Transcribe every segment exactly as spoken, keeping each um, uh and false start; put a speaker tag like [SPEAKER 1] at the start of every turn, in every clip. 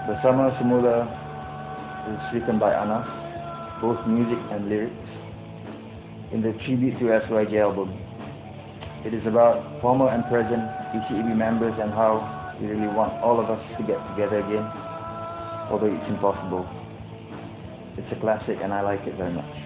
[SPEAKER 1] Bersama Semula is written by Anas, both music and lyrics, in the tribute to S Y J album. It is about former and present E C E B members and how we really want all of us to get together again, although it's impossible. It's a classic and I like it very much.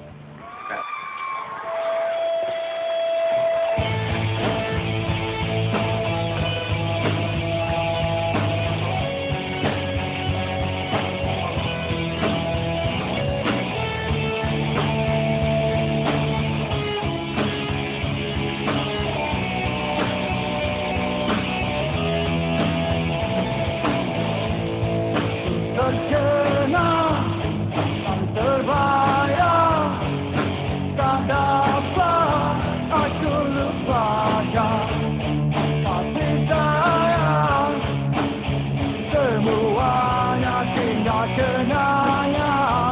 [SPEAKER 2] Terkena tak terbayang, tak dapat aku lupakan. Tapi sayang, semuanya tinggal kenangan.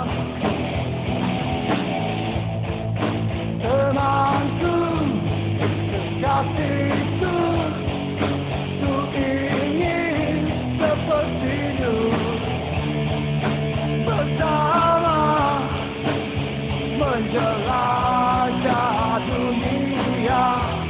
[SPEAKER 2] Temanku, kekasihku, ku ingin seperti dulu. Bersama menjelajah dunia.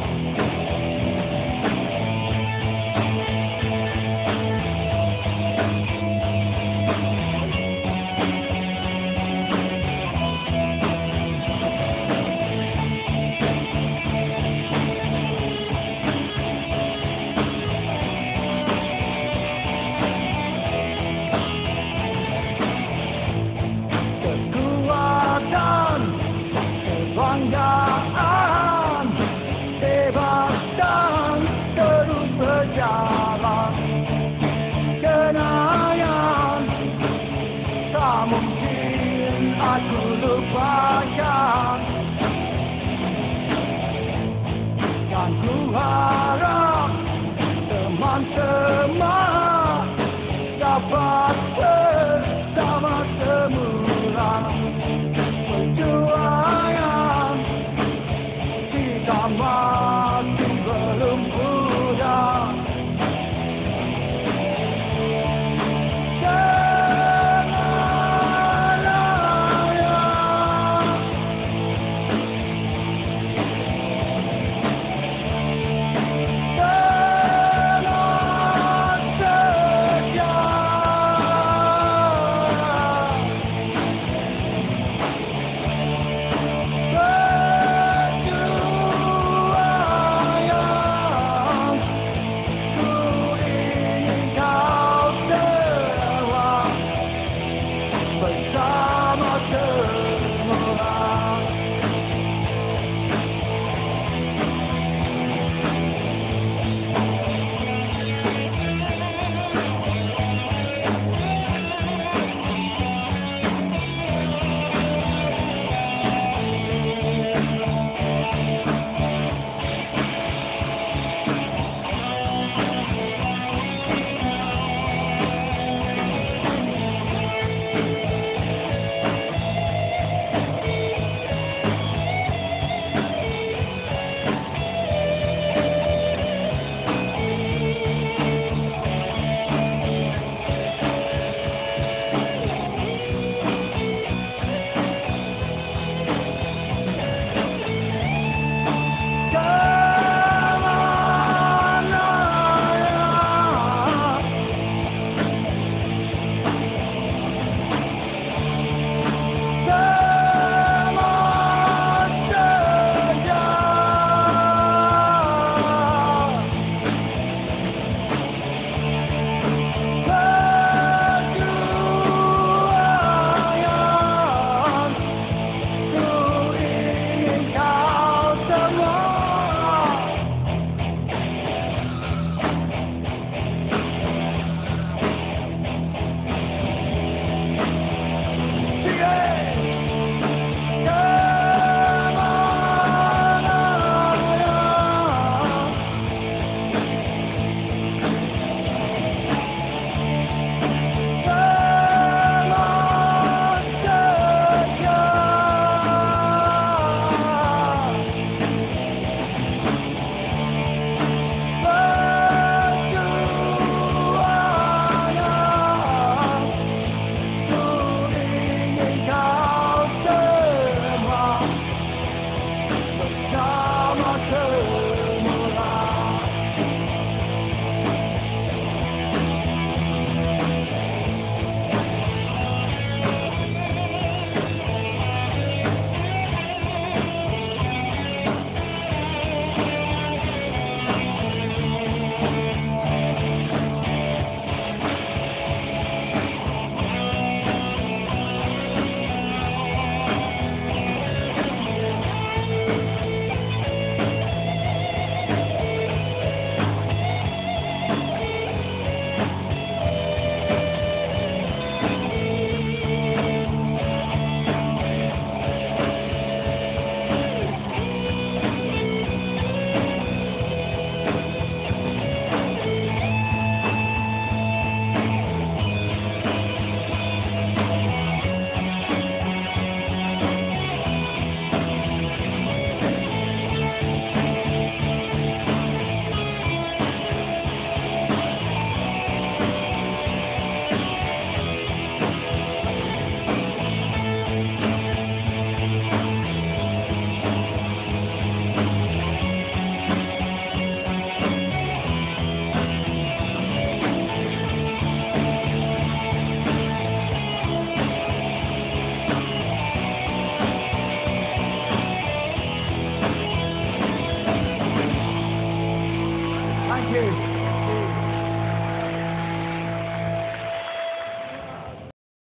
[SPEAKER 2] Kebanggaan, bebas dan terus berjalan. Kenangan tak mungkin aku lupakan.